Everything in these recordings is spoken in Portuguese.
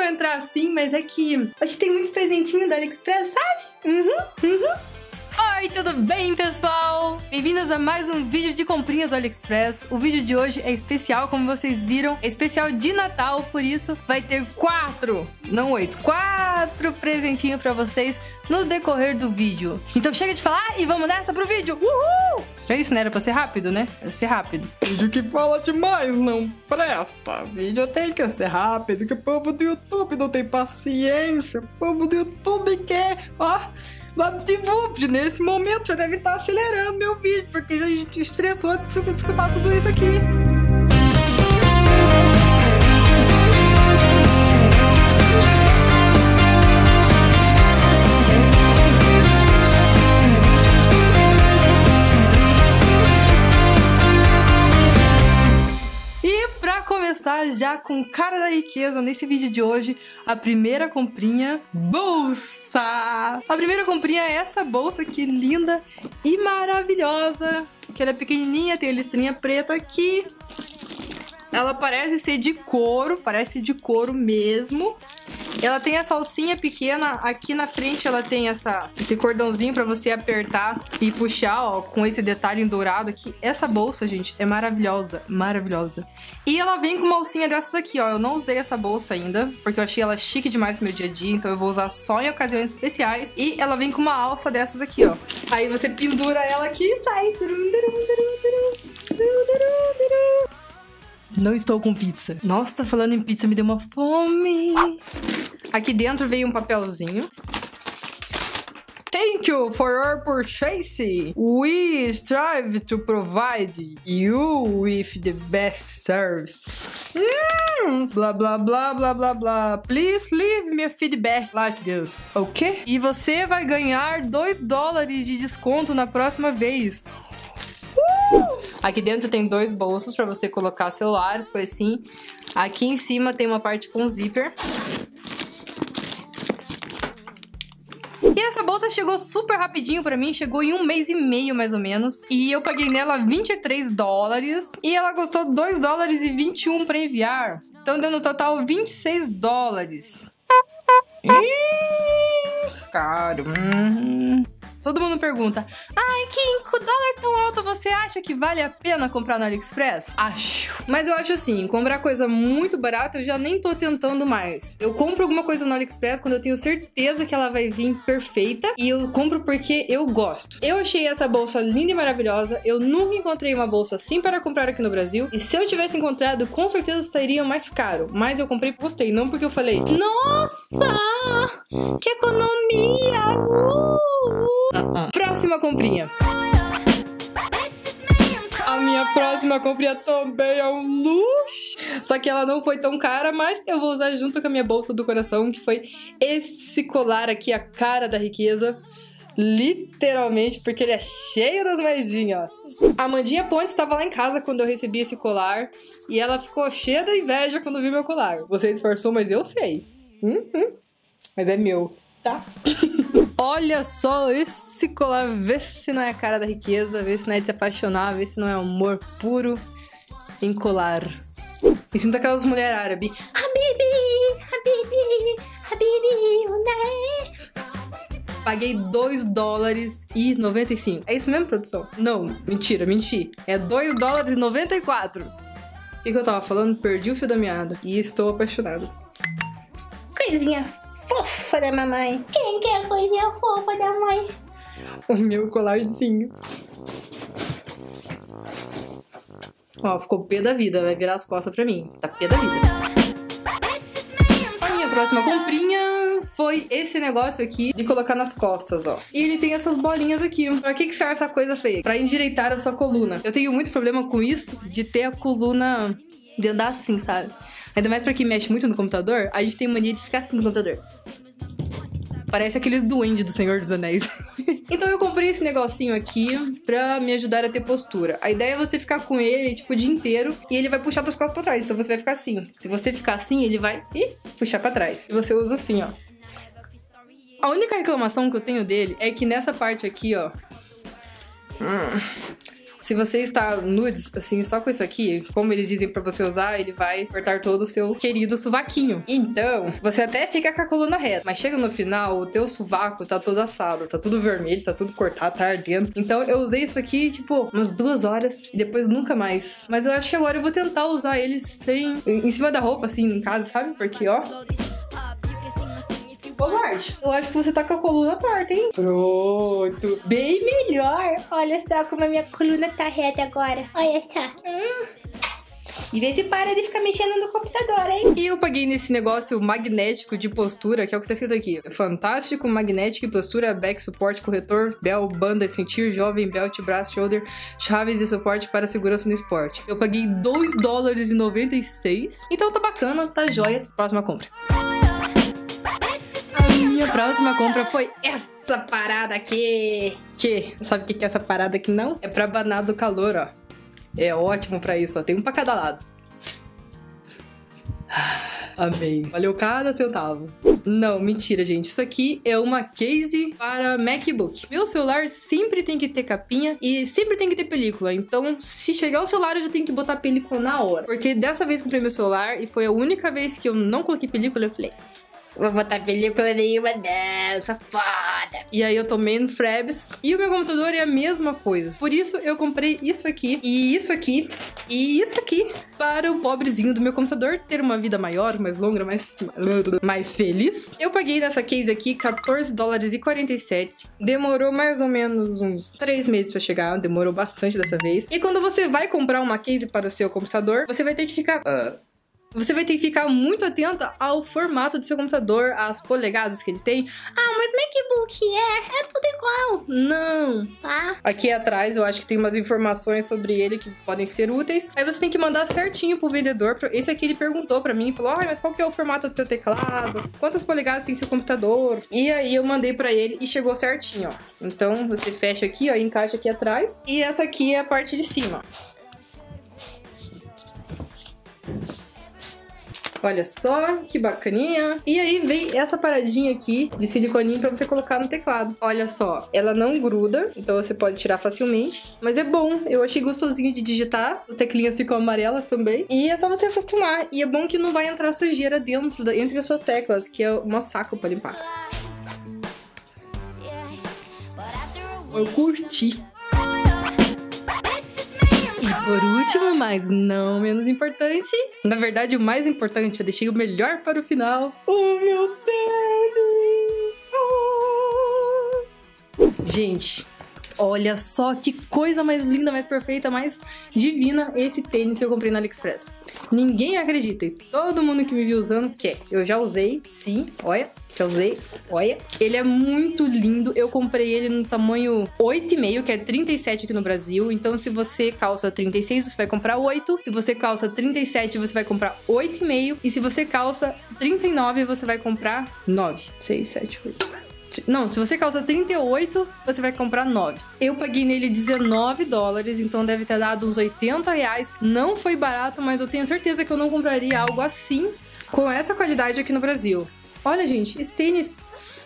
entrar assim, mas é que hoje tem muito presentinho da AliExpress, sabe? Oi, tudo bem, pessoal? Bem-vindos a mais um vídeo de comprinhas do AliExpress. O vídeo de hoje é especial, como vocês viram, é especial de Natal, por isso vai ter 4 presentinhos pra vocês no decorrer do vídeo. Então chega de falar e vamos nessa pro vídeo! Uhul! É isso, né? Era pra ser rápido, né? Era ser rápido. Vídeo que fala demais não presta. Vídeo tem que ser rápido, que o povo do YouTube não tem paciência. O povo do YouTube quer, ó, VaptVupt. Nesse momento já deve estar acelerando meu vídeo, porque já a gente estressou de escutar tudo isso aqui. Começar já com cara da riqueza nesse vídeo de hoje, a primeira comprinha, bolsa! A primeira comprinha é essa bolsa aqui, linda e maravilhosa, que ela é pequenininha, tem a listrinha preta aqui, ela parece ser de couro, mesmo. Ela tem essa alcinha pequena, aqui na frente ela tem esse cordãozinho pra você apertar e puxar, ó, com esse detalhe em dourado aqui. Essa bolsa, gente, é maravilhosa, maravilhosa. E ela vem com uma alcinha dessas aqui, ó. Eu não usei essa bolsa ainda, porque eu achei ela chique demais pro meu dia a dia, então eu vou usar só em ocasiões especiais. E ela vem com uma alça dessas aqui, ó. Aí você pendura ela aqui e sai. Não estou com pizza. Nossa, falando em pizza, me deu uma fome. Aqui dentro veio um papelzinho. Thank you for your purchase. We strive to provide you with the best service. Blá, blá, blá, blá, blá, blá. Please leave me a feedback like this. Ok? E você vai ganhar $2 de desconto na próxima vez. Aqui dentro tem 2 bolsos pra você colocar celulares, coisa assim. Aqui em cima tem uma parte com zíper. E essa bolsa chegou super rapidinho pra mim, chegou em 1 mês e meio mais ou menos. E eu paguei nela $23 e ela custou $2,21 pra enviar. Então deu no total $26. Caro. Todo mundo pergunta, ai, Kim, com o dólar tão alto, você acha que vale a pena comprar no AliExpress? Acho. Mas eu acho assim, comprar coisa muito barata eu já nem tô tentando mais. Eu compro alguma coisa no AliExpress quando eu tenho certeza que ela vai vir perfeita. E eu compro porque eu gosto. Eu achei essa bolsa linda e maravilhosa. Eu nunca encontrei uma bolsa assim para comprar aqui no Brasil. E se eu tivesse encontrado, com certeza sairia mais caro. Mas eu comprei porque gostei, não porque eu falei, nossa, que economia! Próxima comprinha. A minha próxima comprinha também é um luxo. Só que ela não foi tão cara, mas eu vou usar junto com a minha bolsa do coração, que foi esse colar aqui, a cara da riqueza. Literalmente, porque ele é cheio das moedinhas, ó. A Amandinha Pontes estava lá em casa quando eu recebi esse colar. E ela ficou cheia da inveja quando viu meu colar. Você disfarçou, mas eu sei. Mas é meu, tá? Olha só esse colar, vê se não é a cara da riqueza, vê se não é de se apaixonar, vê se não é amor puro em colar. Me sinto aquelas mulheres árabes. Habibi, Habibi, Habibi, né? Paguei $2,95. É isso mesmo, produção? Não, mentira, menti. É $2,94. O que eu tava falando? Perdi o fio da meada. E estou apaixonado. Coisinha fofa da mamãe. Quem quer coisinha fofa da mãe? O meu colarzinho. Ó, ficou pé da vida. Vai virar as costas pra mim. Tá pé da vida. A minha próxima comprinha foi esse negócio aqui de colocar nas costas, ó. E ele tem essas bolinhas aqui. Pra que serve essa coisa feia? Pra endireitar a sua coluna. Eu tenho muito problema com isso, de ter a coluna de andar assim, sabe? Ainda mais pra quem mexe muito no computador, a gente tem mania de ficar assim no computador. Parece aqueles duendes do Senhor dos Anéis. Então eu comprei esse negocinho aqui pra me ajudar a ter postura. A ideia é você ficar com ele, tipo, o dia inteiro e ele vai puxar suas costas pra trás. Então você vai ficar assim. Se você ficar assim, ele vai puxar pra trás. E você usa assim, ó. A única reclamação que eu tenho dele é que nessa parte aqui, ó... se você está nudes, assim, só com isso aqui, como eles dizem pra você usar, ele vai cortar todo o seu querido sovaquinho. Então, você até fica com a coluna reta, mas chega no final, o teu sovaco tá todo assado, tá tudo vermelho, tá tudo cortado, tá ardendo. Então, eu usei isso aqui, tipo, umas 2 horas e depois nunca mais. Mas eu acho que agora eu vou tentar usar eles em cima da roupa, assim, em casa, sabe? Porque, ó... Ô, Marte, eu acho que você tá com a coluna torta, hein? Pronto. Bem melhor. Olha só como a minha coluna tá reta agora. Olha só. E vê se para de ficar mexendo no computador, hein? E eu paguei nesse negócio magnético de postura, que é o que tá escrito aqui. Fantástico, magnético e postura, back, suporte, corretor, bel, banda, sentir, jovem, belt, braço, shoulder, chaves e suporte para segurança no esporte. Eu paguei $2,96. Então tá bacana, tá joia. Próxima compra. Minha próxima compra foi essa parada aqui. Sabe o que é essa parada aqui não? É pra abanar do calor, ó. É ótimo pra isso, ó. Tem um pra cada lado. Amei. Valeu cada centavo. Não, mentira, gente. Isso aqui é uma case para MacBook. Meu celular sempre tem que ter capinha e sempre tem que ter película. Então, se chegar o celular, eu já tenho que botar película na hora. Porque dessa vez que eu comprei meu celular e foi a única vez que eu não coloquei película, eu falei... Vou botar película nenhuma dessa, foda. E aí eu tomei no Frebs. E o meu computador é a mesma coisa. Por isso eu comprei isso aqui, e isso aqui, e isso aqui. Para o pobrezinho do meu computador ter uma vida maior, mais longa, mais feliz. Eu paguei nessa case aqui $14,47. Demorou mais ou menos uns 3 meses pra chegar. Demorou bastante dessa vez. E quando você vai comprar uma case para o seu computador, você vai ter que ficar... Você vai ter que ficar muito atenta ao formato do seu computador, às polegadas que ele tem. Ah, mas MacBook é tudo igual. Não, Tá? Aqui atrás eu acho que tem umas informações sobre ele que podem ser úteis. Aí você tem que mandar certinho pro vendedor. Esse aqui ele perguntou pra mim, falou, mas qual que é o formato do teu teclado? Quantas polegadas tem seu computador? E aí eu mandei pra ele e chegou certinho, ó. Então você fecha aqui, ó, e encaixa aqui atrás. E essa aqui é a parte de cima. Olha só, que bacaninha. E aí vem essa paradinha aqui de siliconinho pra você colocar no teclado. Olha só, ela não gruda, então você pode tirar facilmente. Mas é bom, eu achei gostosinho de digitar. As teclinhas ficam amarelas também. E é só você acostumar. E é bom que não vai entrar sujeira entre as suas teclas, que é um saco pra limpar. Eu curti. E por último, mas não menos importante, na verdade o mais importante, eu deixei o melhor para o final. Oh, meu Deus! Gente, olha só que coisa mais linda, mais perfeita, mais divina esse tênis que eu comprei na AliExpress. Ninguém acredita e todo mundo que me viu usando quer. Eu já usei, sim, olha. Já usei, olha. Ele é muito lindo. Eu comprei ele no tamanho 8,5, que é 37 aqui no Brasil. Então, se você calça 36, você vai comprar 8. Se você calça 37, você vai comprar 8,5. E se você calça 39, você vai comprar 9. 6, 7, 8. Não, se você calça 38, você vai comprar 9. Eu paguei nele $19, então deve ter dado uns R$80. Não foi barato, mas eu tenho certeza que eu não compraria algo assim, com essa qualidade aqui no Brasil. Olha, gente, esse tênis...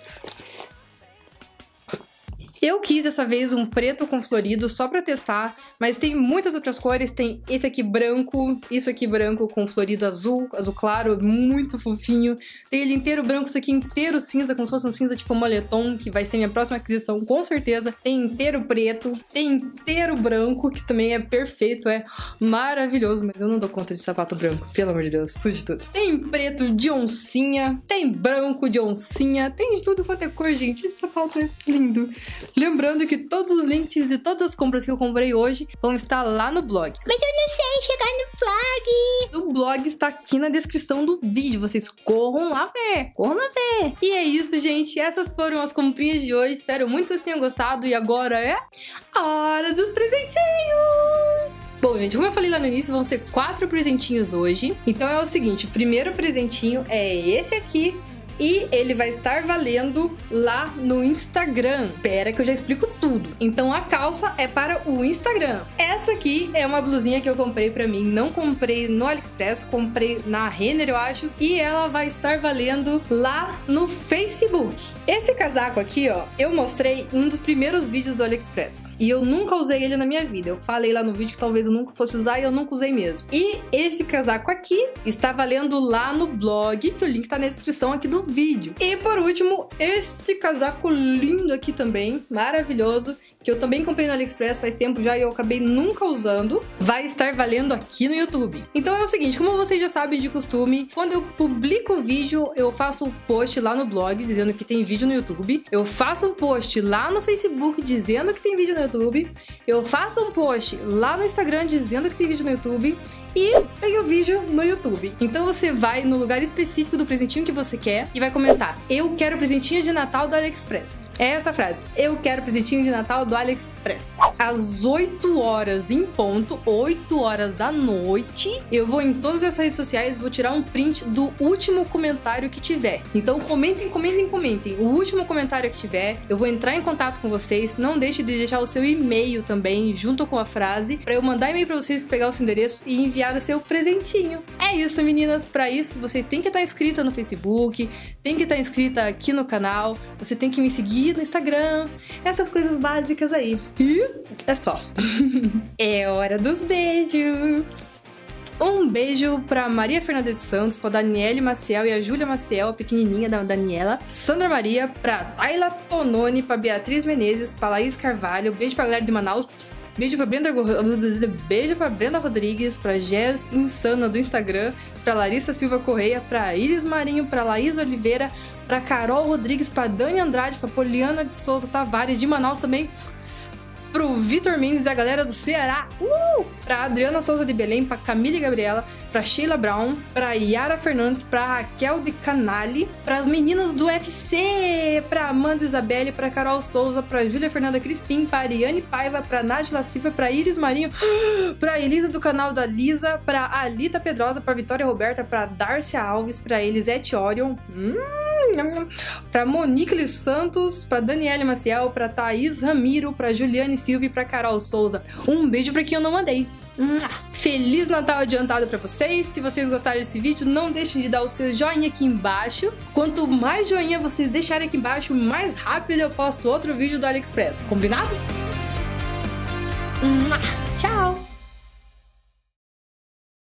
Eu quis dessa vez um preto com florido só pra testar, mas tem muitas outras cores. Tem esse aqui branco, isso aqui branco com florido azul, azul claro, muito fofinho. Tem ele inteiro branco, isso aqui inteiro cinza, como se fosse um cinza tipo moletom, que vai ser minha próxima aquisição com certeza. Tem inteiro preto, tem inteiro branco, que também é perfeito, é maravilhoso, mas eu não dou conta de sapato branco, pelo amor de Deus, sujo tudo. Tem preto de oncinha, tem branco de oncinha, tem de tudo quanto é cor, gente. Esse sapato é lindo. Lembrando que todos os links e todas as compras que eu comprei hoje vão estar lá no blog. Mas eu não sei chegar no blog. O blog está aqui na descrição do vídeo. Vocês corram lá ver. Corram lá ver. E é isso, gente. Essas foram as comprinhas de hoje. Espero muito que vocês tenham gostado. E agora é a hora dos presentinhos. Bom, gente, como eu falei lá no início, vão ser 4 presentinhos hoje. Então é o seguinte, o primeiro presentinho é esse aqui. E ele vai estar valendo lá no Instagram. Pera que eu já explico tudo. Então a calça é para o Instagram. Essa aqui é uma blusinha que eu comprei pra mim. Não comprei no AliExpress, comprei na Renner, eu acho. E ela vai estar valendo lá no Facebook. Esse casaco aqui, ó, eu mostrei em um dos primeiros vídeos do AliExpress. E eu nunca usei ele na minha vida. Eu falei lá no vídeo que talvez eu nunca fosse usar e eu nunca usei mesmo. E esse casaco aqui está valendo lá no blog, que o link tá na descrição aqui do vídeo. E por último, esse casaco lindo aqui também, maravilhoso, que eu também comprei no AliExpress faz tempo já e eu acabei nunca usando, vai estar valendo aqui no YouTube. Então é o seguinte, como vocês já sabem de costume, quando eu publico o vídeo, eu faço um post lá no blog dizendo que tem vídeo no YouTube, eu faço um post lá no Facebook dizendo que tem vídeo no YouTube, eu faço um post lá no Instagram dizendo que tem vídeo no YouTube e tem o vídeo no YouTube. Então você vai no lugar específico do presentinho que você quer e vai comentar: eu quero presentinho de Natal do AliExpress. É essa a frase: eu quero presentinho de Natal do AliExpress. Às 8 horas em ponto, 8 horas da noite, eu vou em todas essas redes sociais, vou tirar um print do último comentário que tiver. Então comentem, comentem, comentem. O último comentário que tiver, eu vou entrar em contato com vocês. Não deixe de deixar o seu e-mail também, junto com a frase, para eu mandar e-mail para vocês, pegar o seu endereço e enviar o seu presentinho. É isso, meninas. Para isso, vocês têm que estar inscrita no Facebook, tem que estar inscrita aqui no canal, você tem que me seguir no Instagram, essas coisas básicas aí. E é só. É hora dos beijos. Um beijo pra Maria Fernanda de Santos, pra Daniele Maciel e a Júlia Maciel, a pequenininha da Daniela. Sandra Maria, pra Tayla Tononi, pra Beatriz Menezes, pra Laís Carvalho. Beijo pra galera de Manaus. Beijo pra Brenda Rodrigues, pra Jess Insana do Instagram, pra Larissa Silva Correia, pra Iris Marinho, pra Laís Oliveira, pra Carol Rodrigues, pra Dani Andrade, pra Poliana de Souza Tavares de Manaus também, pro Vitor Mendes e a galera do Ceará, pra Adriana Souza de Belém, pra Camila Gabriela, pra Sheila Brown, pra Yara Fernandes, pra Raquel de Canali, pras meninas do UFC, pra Amanda Isabelle, pra Carol Souza, pra Júlia Fernanda Crispim, pra Ariane Paiva, pra Nádia Silva, pra Iris Marinho, pra Elisa do canal da Lisa, pra Alita Pedrosa, pra Vitória Roberta, pra Darcia Alves, pra Elisete Orion, pra Monique Santos, pra Daniele Maciel, pra Thaís Ramiro, pra Juliane Silva e pra Carol Souza. Um beijo pra quem eu não mandei. Feliz Natal adiantado pra vocês. Se vocês gostaram desse vídeo, não deixem de dar o seu joinha aqui embaixo. Quanto mais joinha vocês deixarem aqui embaixo, mais rápido eu posto outro vídeo do AliExpress. Combinado? Tchau!